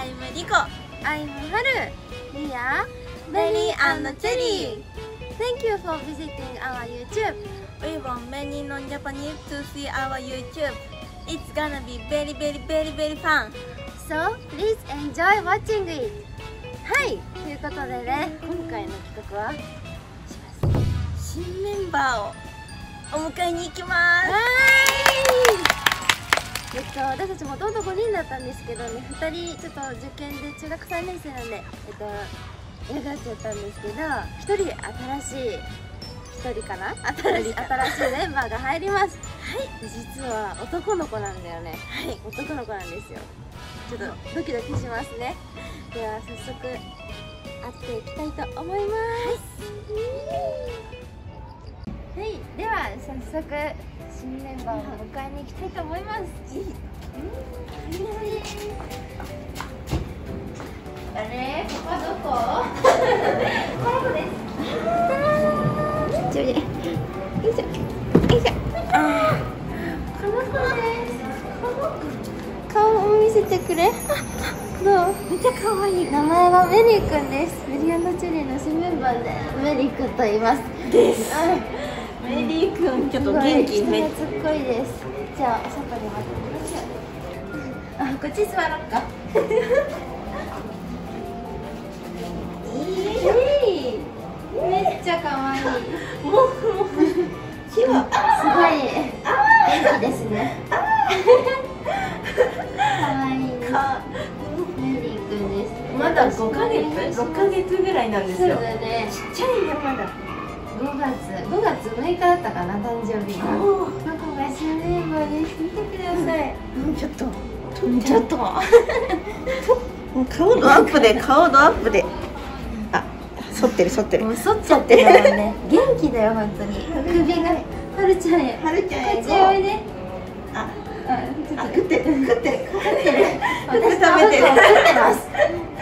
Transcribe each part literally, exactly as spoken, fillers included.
I'm Rico. I'm Haru. We are Benny and Cherry. Thank you for visiting our YouTube. We want many non-Japanese to see our YouTube. It's gonna be very very very very fun. So please enjoy watching it. はい、ということでね、今回の企画は新メンバーをお迎えに行きます。 はい。えっと私たちもともとごにんだったんですけどね、ふたりちょっと受験で中学さんねん生なんで、えっと嫌がっちゃったんですけど、ひとり新しいひとりかな新しい新しいメンバーが入ります。はい。実は男の子なんだよね。はい。男の子なんですよ。ちょっとドキドキしますね。では早速会っていきたいと思います。はい、はい、では早速新メンバーを迎えに行きたいと思います。あれ、ここはどこ？ここです。よいしょ、よいしょ、よいしょ。あー、この子です。この子。顔を見せてくれ。どう？めっちゃ可愛い。名前はメリーくんです。メリー&チェリーの新メンバーでメリーくんと言います。 です。メリーくんちょっと元気めっちゃすっごいです。じゃあお外に待ってみましょう。あ、こっち座ろうか。いい。めっちゃ可愛い。 もうもう火はすごい元気ですね。可愛いね。メリーくんです。 まだごかげつ、ろっかげつぐらいなんですよ。 そうだね。 ちっちゃいよまだ。 ごがつ、ごがつむいかだったかな、誕生日が。この子が新メンバーです。見てください。 うん、ちょっと、 ちょっと。 もう顔のアップで、顔のアップで。あ、反ってる、反ってる。 もう反っちゃってるもんね。元気だよ、本当に。首が、はるちゃんへ。 はるちゃんへ。 こっちおいで。 あ、 あ、 食ってる、食ってる、食ってる。 私食べてる。食ってます。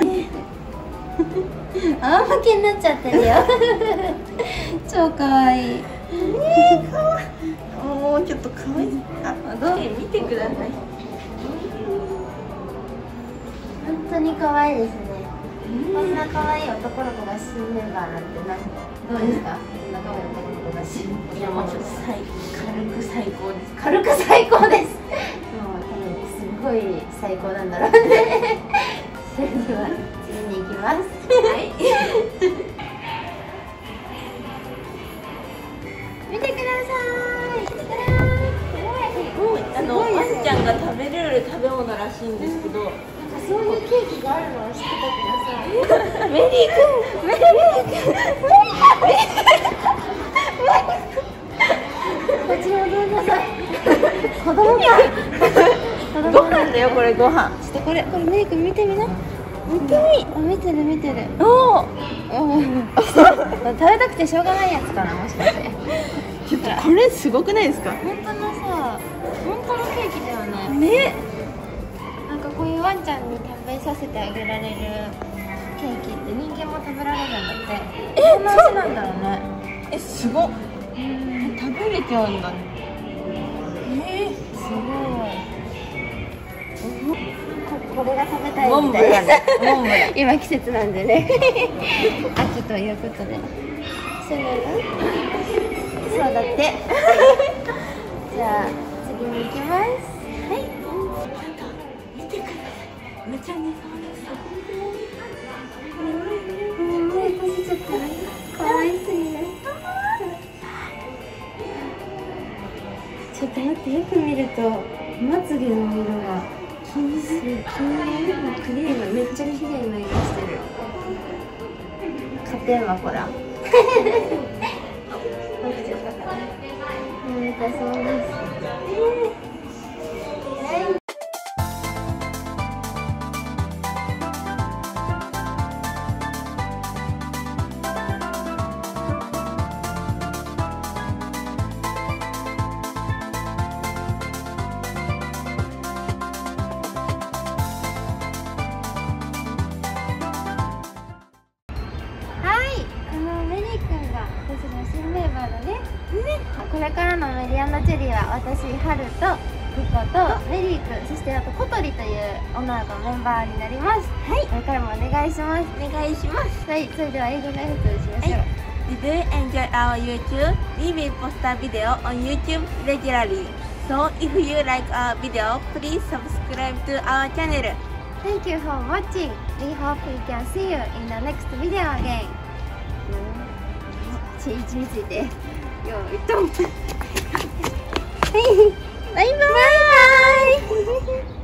あんまけになっちゃってるよ。超かわいい。 えー、かわいい。もうちょっとかわいい。あ、どう？見てください。 本当にかわいいですね。こんなかわいい男の子が新メンバーなんてな、どうですか？こんなかわいい男の子が新。 いや、もうちょっと最軽く最高です。 軽く最高です。もう多分すごい最高なんだろうね。それでは次に行きます。はい。見てください。見てください。 もうあのワンちゃんが食べれる食べ物らしいんですけど、なんかそういうケーキがあるのは知ってたけどさ。 メリーくん、メリーくん、 こっちもどうなさい。子供か。 ご飯だよこれご飯。 ちょっとこれこれメリーくん見てみな。見てみ。見てる見てる。 おお。 食べたくてしょうがないやつかな、もしかして。 ちょっとこれすごくないですか？ 本当のさ、本当のケーキだよね。 ね。 なんかこういうワンちゃんに食べさせてあげられるケーキって人間も食べられるんだって。 え、 どんな味なんだろうね。 え、すごっ。食べれちゃうんだね。えー、 すごい。これが食べたいモンみたいブランね。モンブラン。 今季節なんでね。秋ということで。そうなの？そうだって。じゃあ次に行きます。はい。 見てください。めっちゃ寝そうです。 うん、目閉じちゃった。可愛すぎる。ちょっと待って、よく見るとまつげの色が金色、金色のクリーム、めっちゃ綺麗な色してる。勝てんわこら。起きちゃったかな。眠たそうです。これからのメリー&チェリーは私、ハルとピコとメリーくん、そしてあと小鳥という女の子のメンバーになります。はい、これからもお願いします。 お願いします。 はい、それでは英語の挨拶をしましょう。はい、 Did you enjoy our YouTube? We will post a video on YouTube regularly. So if you like our video, please subscribe to our channel. Thank you for watching. We hope we can see you in the next video again. 位置についてよーいとバイバイ。